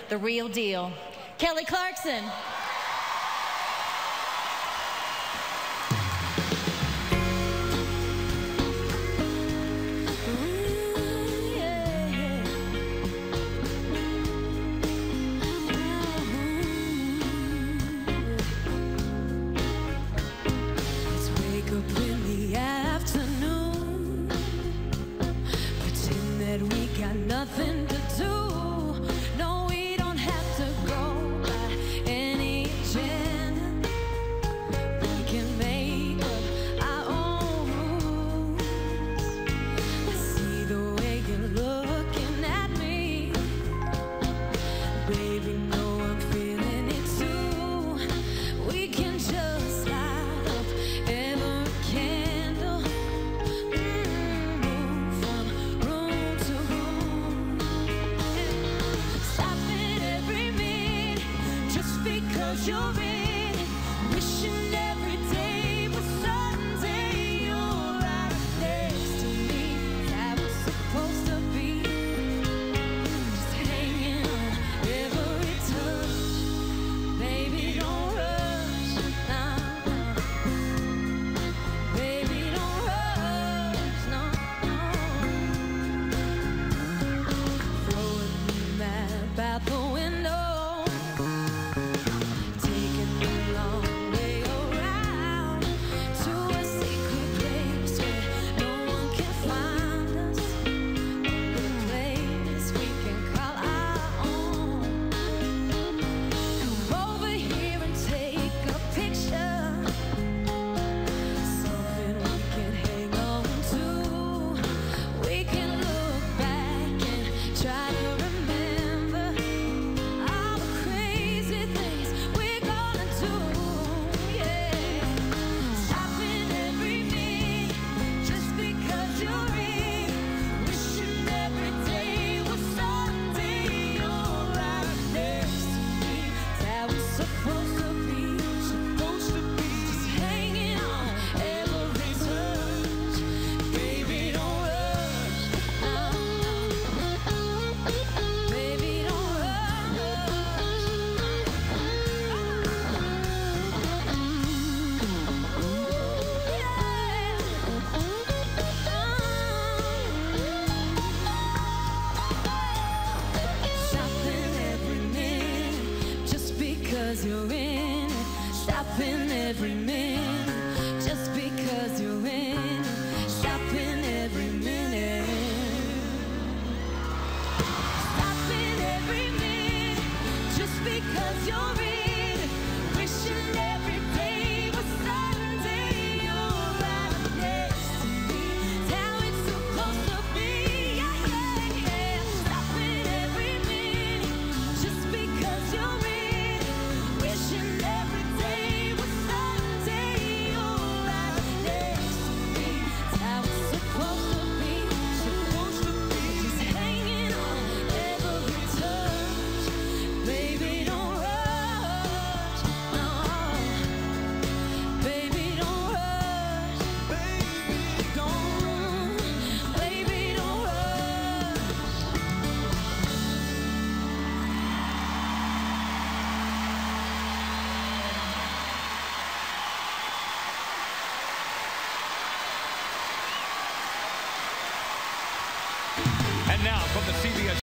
the real deal. Kelly Clarkson. Nothing to do. No, we don't have to go by any agenda. We can make up our own rules. I see the way you're looking at me, baby. Know I'm feeling it too. We can just light up every candle. You're in it, wishing every day was Sunday. You're right next to me, that was supposed to be. Just hanging on every touch. Baby, don't rush, nah, nah. Baby, don't rush, no, no. Throwing the map out the window. You're in it, stopping every minute. Just because you're in it, stopping every minute. Stopping every minute, just because you're in it. Wishing every day was Sunday. You're right next to me, it's how it's supposed to be. Yeah, yeah, yeah. Stopping every minute, just because you're in it. And now from the CBS